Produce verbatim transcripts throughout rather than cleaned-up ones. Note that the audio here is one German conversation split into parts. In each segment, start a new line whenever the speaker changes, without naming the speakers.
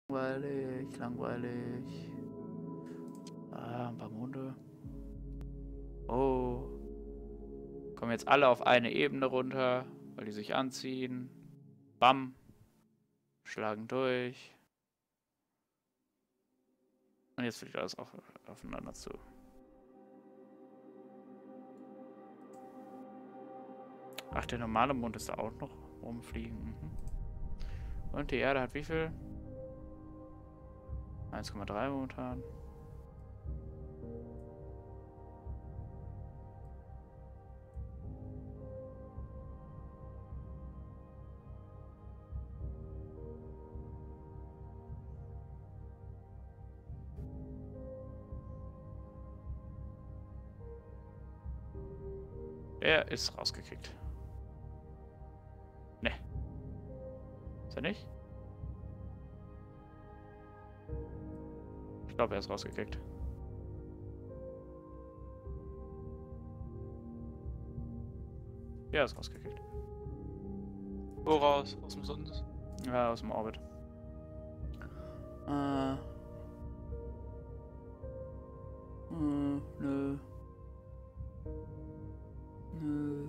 Langweilig, langweilig. Ah, ein paar Monde. Oh. Kommen jetzt alle auf eine Ebene runter, weil die sich anziehen. Bam. Schlagen durch. Und jetzt fliegt alles auf, aufeinander zu. Ach, der normale Mond ist da auch noch rumfliegen. Mhm. Und die Erde hat wie viel? eins Komma drei momentan. Er ist rausgekickt. Ne. Ist er nicht? Ich glaube, er ist rausgekickt. Ja, er ist rausgekickt.
Wo raus? Aus dem Sonnen?
Ja, aus dem Orbit. Äh. Hm, nö. Nö.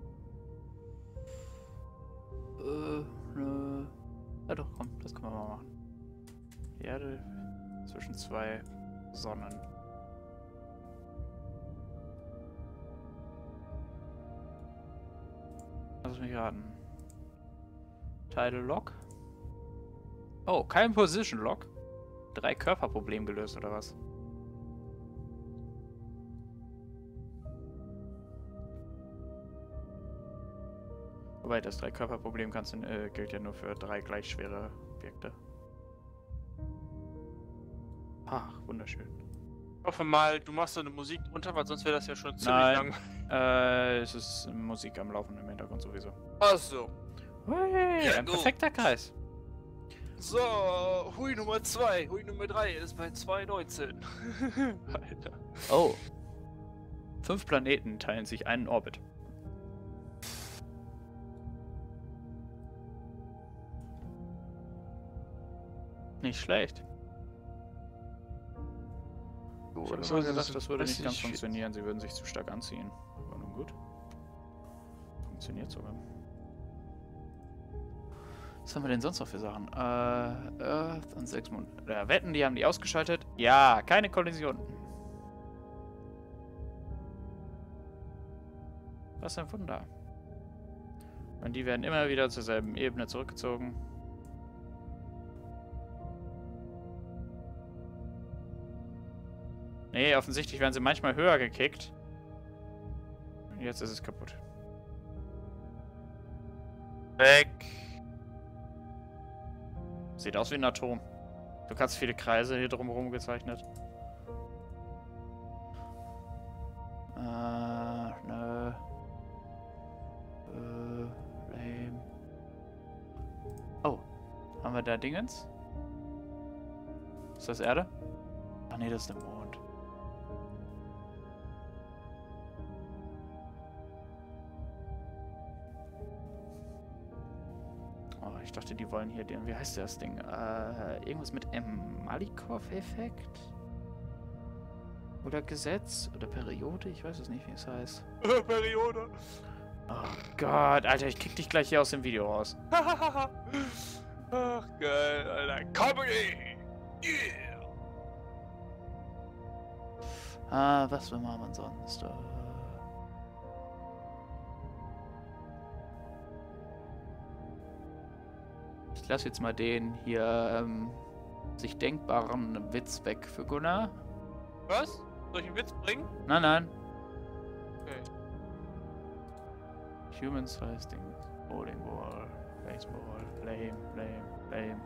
Äh, nö. Ja doch, komm, das können wir mal machen. Die Erde zwischen zwei Sonnen. Lass mich raten. Tidal Lock. Oh, kein Position Lock. Drei Körperproblem gelöst, oder was? Wobei, das Drei-Körper-Problem kannst du, äh, gilt ja nur für drei gleich schwere Objekte. Ach, wunderschön.
Ich hoffe mal, du machst so eine Musik drunter, weil sonst wäre das ja schon ziemlich
Nein.
lang.
Äh, es ist Musik am Laufen im Hintergrund sowieso.
Ach so.
Hey,
Ja,
ein
gut.
perfekter Kreis.
So, Hui Nummer zwei. Hui Nummer drei ist bei zwei neunzehn. Alter.
Oh. Fünf Planeten teilen sich einen Orbit. Nicht schlecht.
Oh,
Ich habe
das
immer
war-
gedacht, das würde
weiß
nicht ganz
ich-
funktionieren. Sie würden sich zu stark anziehen. Aber nun gut. Funktioniert sogar. Was haben wir denn sonst noch für Sachen? Äh, Earth und sechs Mond. Äh, Wetten, die haben die ausgeschaltet? Ja, keine Kollision. Was ein Wunder. Und die werden immer wieder zur selben Ebene zurückgezogen. Nee, offensichtlich werden sie manchmal höher gekickt. Und jetzt ist es kaputt.
Weg.
Sieht aus wie ein Atom. Du kannst viele Kreise hier drumherum gezeichnet. Äh, nö. Äh, lame. Oh, haben wir da Dingens? Ist das Erde? Ach nee, das ist der Mond. Oh, ich dachte, die wollen hier den, wie heißt das Ding? Äh, irgendwas mit M. Malikoff-Effekt? Oder Gesetz? Oder Periode? Ich weiß es nicht, wie es heißt.
Periode.
Oh Gott, Alter, ich krieg dich gleich hier aus dem Video raus.
Ach, geil, Alter. Comedy. Yeah.
Ah, was will man sonst? Äh, Ich lasse jetzt mal den hier ähm, sich denkbaren Witz weg für Gunnar.
Was? Soll ich einen Witz bringen?
Nein, nein.
Okay.
Human Size Ding. Bowling Ball. Baseball. Lame, lame, lame.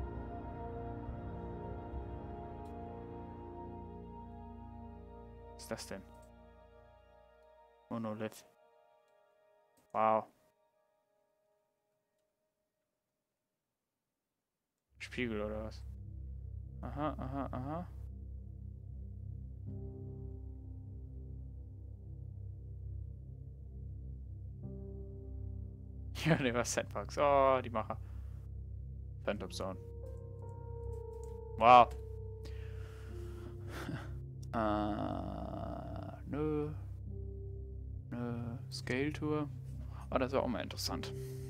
Was ist das denn? Monolith. Wow. Spiegel oder was? Aha, aha, aha. Ja, ne, was Sandbox. Oh, die Macher. Phantom Zone. Wow. äh, nö. Nö. Scale Tour. Oh, das wäre auch mal interessant.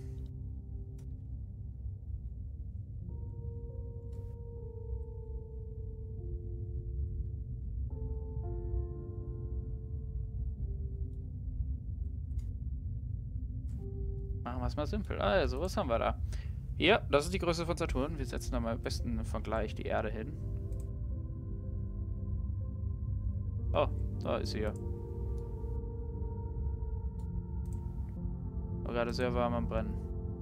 Machen wir es mal simpel. Also, was haben wir da? Hier, das ist die Größe von Saturn. Wir setzen da mal am besten im Vergleich die Erde hin. Oh, da ist sie ja. War gerade sehr warm am Brennen.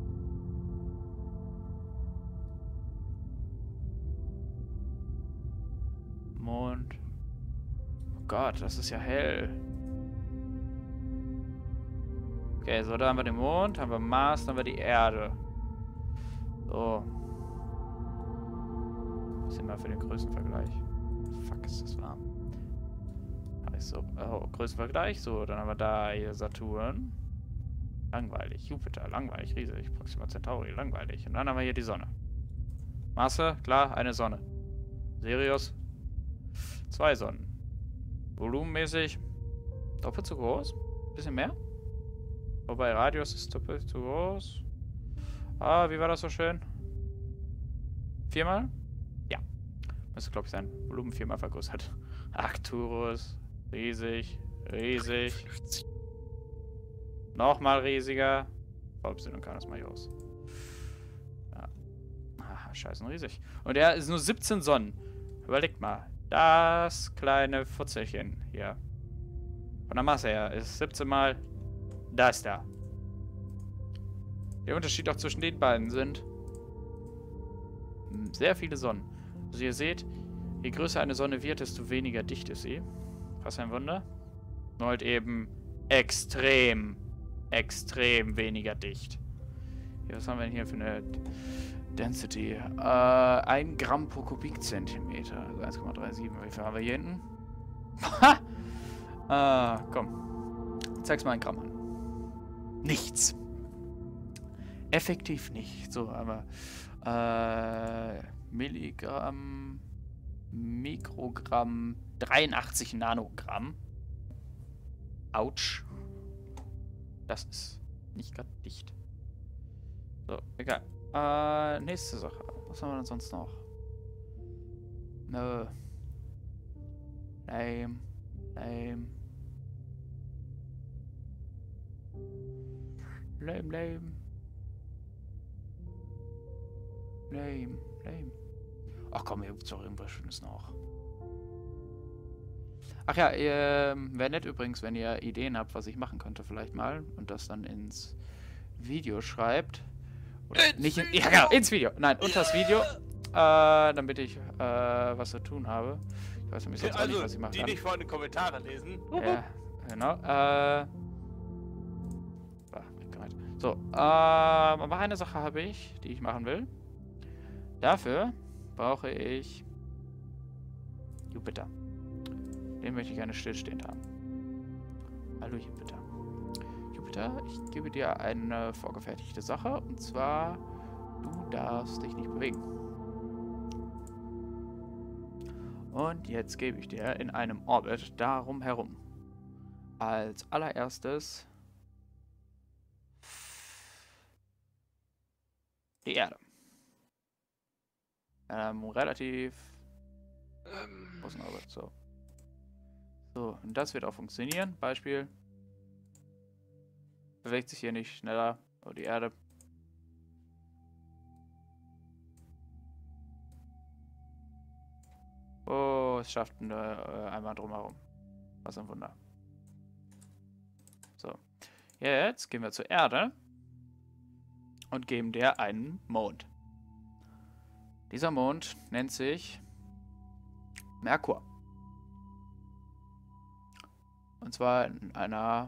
Mond. Oh Gott, das ist ja hell. Okay, so, da haben wir den Mond, haben wir Mars, dann haben wir die Erde. So. Bisschen mal für den Größenvergleich. Fuck, ist das warm. So, oh, Größenvergleich. So, dann haben wir da hier Saturn. Langweilig. Jupiter, langweilig, riesig. Proxima Centauri, langweilig. Und dann haben wir hier die Sonne. Masse, klar, eine Sonne. Sirius, zwei Sonnen. Volumenmäßig doppelt so groß. Bisschen mehr. Wobei Radius ist doppelt so groß. Ah, wie war das so schön? Viermal? Ja. Müsste, glaube ich, sein Volumen viermal vergrößert. Arcturus. Riesig. Riesig. Nochmal riesiger. Volpsin und Canis Majors. Ja. Ah, scheiße, riesig. Und er ist nur siebzehn Sonnen. Überlegt mal. Das kleine Futzelchen hier. Von der Masse her ist siebzehn mal das da. Der Unterschied auch zwischen den beiden sind sehr viele Sonnen. Also ihr seht, je größer eine Sonne wird, desto weniger dicht ist sie. Was ein Wunder. Nur halt eben extrem, extrem weniger dicht. Hier, was haben wir denn hier für eine Density? Äh, ein Gramm pro Kubikzentimeter. Also eins Komma siebenunddreißig. Wie viel haben wir hier hinten? Ha! Ah, komm. Zeig's mal ein Gramm an. Nichts. Effektiv nicht. So, aber äh, Milligramm, Mikrogramm, dreiundachtzig Nanogramm. Autsch. Das ist nicht gerade dicht. So, egal. Äh, nächste Sache. Was haben wir denn sonst noch? Nö. Lame. Lame. Lame, lame. Lame, lame. Ach komm, hier gibt's doch irgendwas Schönes noch. Ach ja, ähm, wäre nett übrigens, wenn ihr Ideen habt, was ich machen könnte vielleicht mal und das dann ins Video schreibt. Oder
ins
nicht in,
Video.
ja, genau, ins Video. Nein, unter das Video, äh, damit ich äh, was zu tun habe. Ich weiß nämlich sonst
Also,
auch nicht, was ich machen
die
kann.
nicht vor den Kommentaren lesen.
Ja, genau. Äh, so, äh, aber eine Sache habe ich, die ich machen will. Dafür brauche ich Jupiter. Den möchte ich gerne stillstehend haben. Hallo Jupiter. Jupiter, ich gebe dir eine vorgefertigte Sache. Und zwar, du darfst dich nicht bewegen. Und jetzt gebe ich dir in einem Orbit darum herum. Als allererstes die Erde. Ähm, relativ
Ähm.
großen Orbit, so. So, und das wird auch funktionieren. Beispiel. Bewegt sich hier nicht schneller. Oh, die Erde. Oh, es schafft eine, äh, einmal drumherum. Was ein Wunder. So. Jetzt gehen wir zur Erde. Und geben der einen Mond. Dieser Mond nennt sich Merkur. Und zwar in einer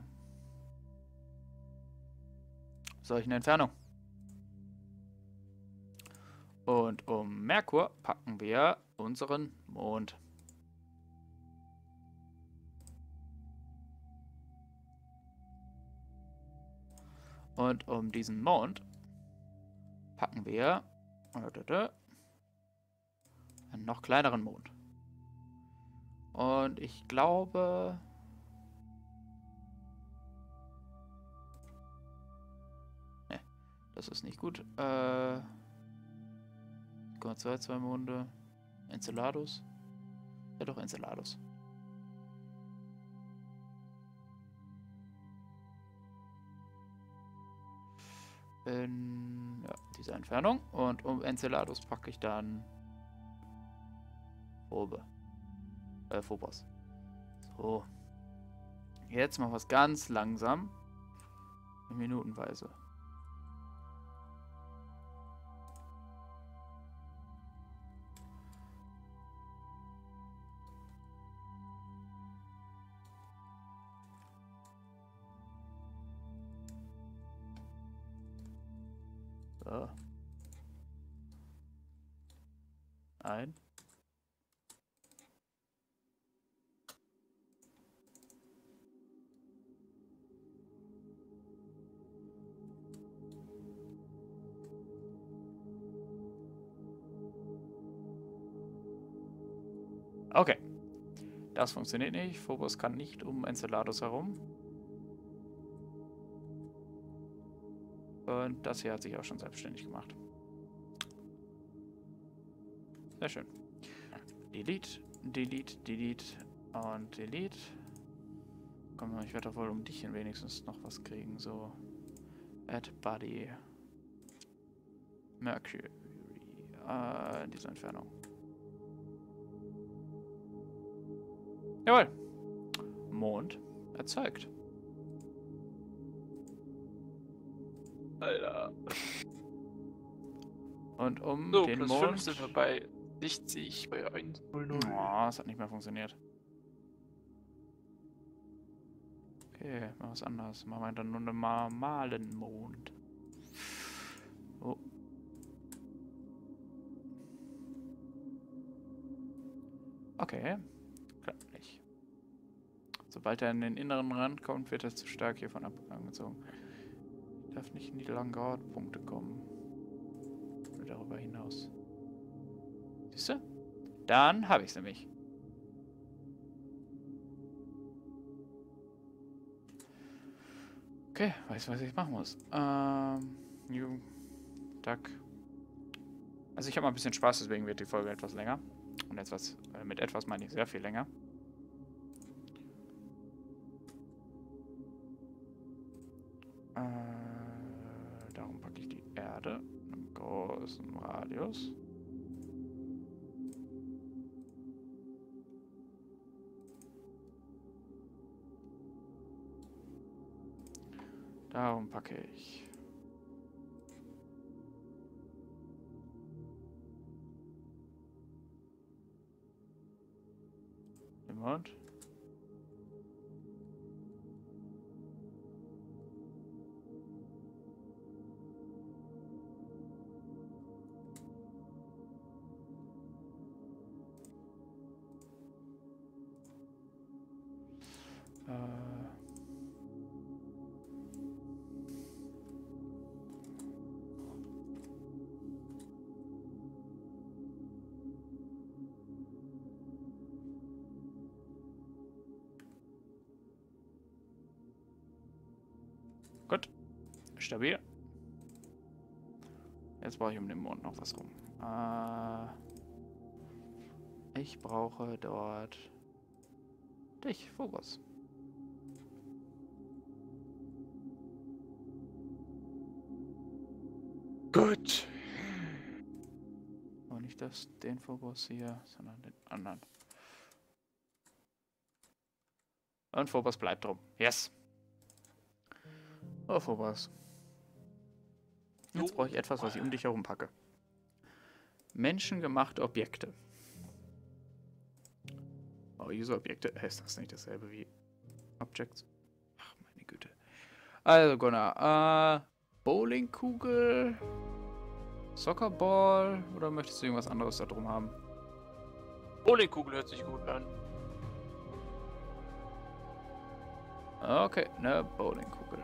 solchen Entfernung. Und um Merkur packen wir unseren Mond. Und um diesen Mond packen wir einen noch kleineren Mond. Und ich glaube... Ne, das ist nicht gut. Äh... zwei, zwei Monde. Enceladus. Ja doch, Enceladus. In ja, dieser Entfernung. Und um Enceladus packe ich dann Phobe. Äh, Phobos. So. Jetzt machen wir es ganz langsam. Minutenweise. So. Ein. Okay. Das funktioniert nicht. Phobos kann nicht um Enceladus herum. Und das hier hat sich auch schon selbstständig gemacht. Sehr schön. Delete, delete, delete und delete. Komm, ich werde doch wohl um dich hin wenigstens noch was kriegen. So. Add Body. Mercury. Äh, in dieser Entfernung. Jawohl. Mond erzeugt.
Alter.
Und um
So,
den
plus
Mond...
fünf sind wir bei sechzig, bei eins null null.
Oh, das hat nicht mehr funktioniert. Okay, mal was anderes. Machen wir dann nur einen normalen Mond. Oh. Okay. Klappt nicht. Sobald er in den inneren Rand kommt, wird er zu stark hiervon abgezogen. Darf nicht in die Langard-Punkte kommen. Oder darüber hinaus. Siehst du? Dann habe ich es nämlich. Okay, weiß, was ich machen muss. Ähm, New, Duck. Also ich habe mal ein bisschen Spaß, deswegen wird die Folge etwas länger. Und etwas, äh, mit etwas meine ich sehr viel länger. Äh, darum packe ich die Erde in einem großen Radius. Darum packe ich den Mond. Äh Gut. Stabil. Jetzt brauche ich um den Mond noch was rum. Äh, ich brauche dort dich, Phobos.
Gut.
Und nicht das, den Phobos hier, sondern den anderen. Und Phobos bleibt drum. Yes. Oh, Phobos. Jetzt brauche ich etwas, was ich um dich herum packe. Menschengemachte Objekte. Oh, User-Objekte. Ist das nicht dasselbe wie Objects? Ach, meine Güte. Also, Gunnar. Äh, Bowlingkugel? Soccerball? Oder möchtest du irgendwas anderes da drum haben?
Bowlingkugel hört sich gut an.
Okay, ne Bowlingkugel.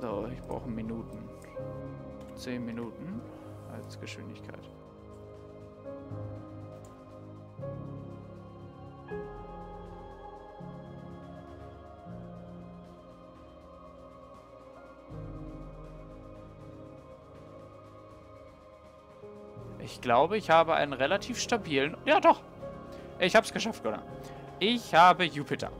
So, ich brauche Minuten. zehn Minuten als Geschwindigkeit. Ich glaube, ich habe einen relativ stabilen... Ja, doch. Ich habe es geschafft, Gunnar. Ich habe Jupiter.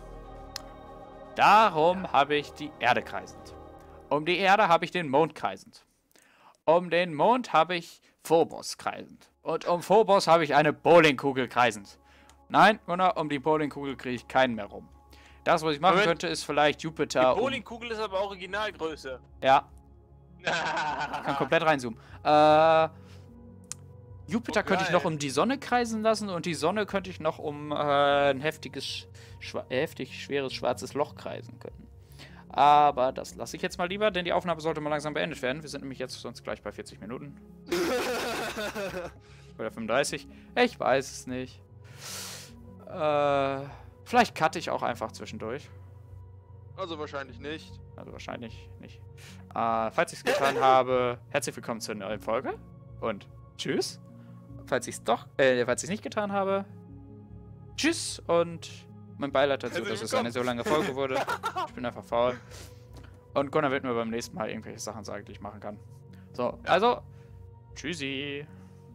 Darum ja. habe ich die Erde kreisend. Um die Erde habe ich den Mond kreisend. Um den Mond habe ich Phobos kreisend. Und um Phobos habe ich eine Bowlingkugel kreisend. Nein, Gunnar, um die Bowlingkugel kriege ich keinen mehr rum. Das, was ich machen Moment. könnte, ist vielleicht Jupiter...
Die Bowlingkugel um... ist aber Originalgröße.
Ja. Ich kann komplett reinzoomen. Äh... Jupiter oh, könnte ich noch um die Sonne kreisen lassen und die Sonne könnte ich noch um äh, ein heftiges, heftig schweres schwarzes Loch kreisen können. Aber das lasse ich jetzt mal lieber, denn die Aufnahme sollte mal langsam beendet werden. Wir sind nämlich jetzt sonst gleich bei vierzig Minuten. Oder fünfunddreißig. Ich weiß es nicht. Äh, vielleicht cutte ich auch einfach zwischendurch.
Also wahrscheinlich nicht.
Also wahrscheinlich nicht. Äh, falls ich es getan habe, herzlich willkommen zur neuen Folge und tschüss. Falls ich es doch, äh, falls ich es nicht getan habe, tschüss und mein Beileid dazu, dass es eine so lange Folge wurde. Ich bin einfach faul. Und Gunnar wird mir beim nächsten Mal irgendwelche Sachen sagen, die ich machen kann. So, ja. Also, tschüssi.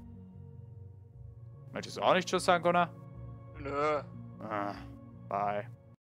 Möchtest du auch nicht tschüss sagen, Gunnar?
Nö.
Ah, bye.